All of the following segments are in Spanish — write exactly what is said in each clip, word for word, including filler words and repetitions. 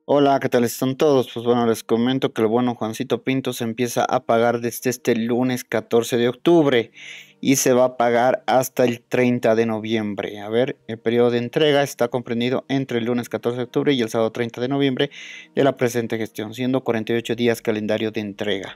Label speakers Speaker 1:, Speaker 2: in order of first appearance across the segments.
Speaker 1: Hola, ¿qué tal están todos? Pues bueno, les comento que el bueno Juancito Pinto se empieza a pagar desde este lunes catorce de octubre y se va a pagar hasta el treinta de noviembre. A ver, el periodo de entrega está comprendido entre el lunes catorce de octubre y el sábado treinta de noviembre de la presente gestión, siendo cuarenta y ocho días calendario de entrega.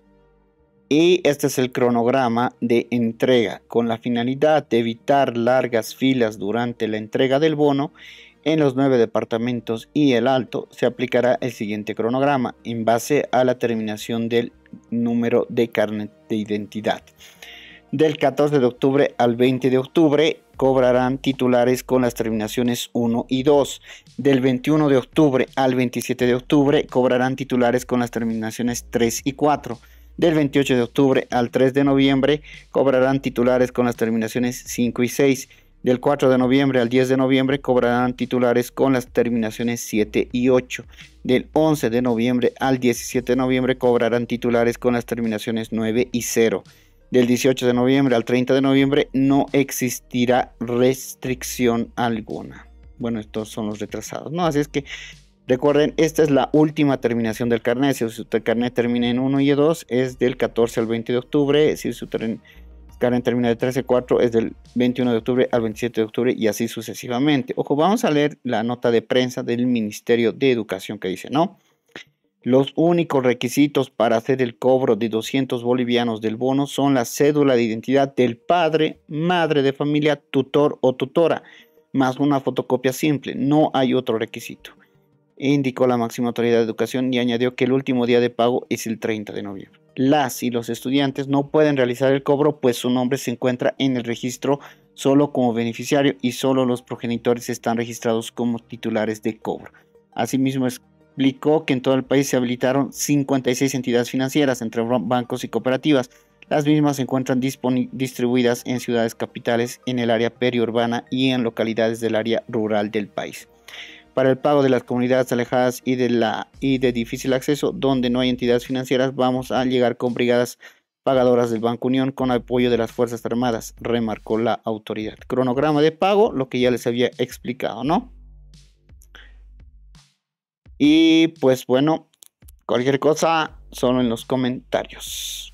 Speaker 1: Y este es el cronograma de entrega, con la finalidad de evitar largas filas durante la entrega del bono. En los nueve departamentos y el Alto se aplicará el siguiente cronograma en base a la terminación del número de carnet de identidad. Del catorce de octubre al veinte de octubre cobrarán titulares con las terminaciones uno y dos. Del veintiuno de octubre al veintisiete de octubre cobrarán titulares con las terminaciones tres y cuatro. Del veintiocho de octubre al tres de noviembre cobrarán titulares con las terminaciones cinco y seis. Del cuatro de noviembre al diez de noviembre cobrarán titulares con las terminaciones siete y ocho. Del once de noviembre al diecisiete de noviembre cobrarán titulares con las terminaciones nueve y cero. Del dieciocho de noviembre al treinta de noviembre no existirá restricción alguna. Bueno, estos son los retrasados, ¿no? Así es que recuerden, esta es la última terminación del carnet. Si su carnet termina en uno y dos, es del catorce al veinte de octubre. Si su carnet termina de trece a cuatro, es del veintiuno de octubre al veintisiete de octubre y así sucesivamente. Ojo, vamos a leer la nota de prensa del Ministerio de Educación que dice, ¿no? Los únicos requisitos para hacer el cobro de doscientos bolivianos del bono son la cédula de identidad del padre, madre de familia, tutor o tutora, más una fotocopia simple. No hay otro requisito, indicó la máxima autoridad de educación y añadió que el último día de pago es el treinta de noviembre. Las y los estudiantes no pueden realizar el cobro, pues su nombre se encuentra en el registro solo como beneficiario y solo los progenitores están registrados como titulares de cobro. Asimismo, explicó que en todo el país se habilitaron cincuenta y seis entidades financieras entre bancos y cooperativas. Las mismas se encuentran distribuidas en ciudades capitales, en el área periurbana y en localidades del área rural del país. Para el pago de las comunidades alejadas y de, la, y de difícil acceso, donde no hay entidades financieras, vamos a llegar con brigadas pagadoras del Banco Unión con apoyo de las Fuerzas Armadas, remarcó la autoridad. Cronograma de pago, lo que ya les había explicado, ¿no? Y pues bueno, cualquier cosa, solo en los comentarios.